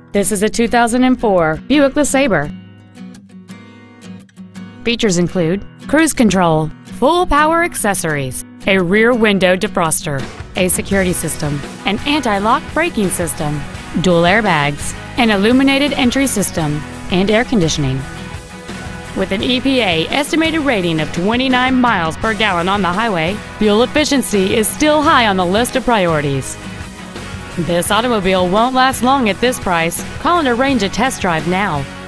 This is a 2004 Buick LeSabre. Features include cruise control, full power accessories, a rear window defroster, a security system, an anti-lock braking system, dual airbags, an illuminated entry system, and air conditioning. With an EPA estimated rating of 29 miles per gallon on the highway, fuel efficiency is still high on the list of priorities. This automobile won't last long at this price. Call and arrange a test drive now.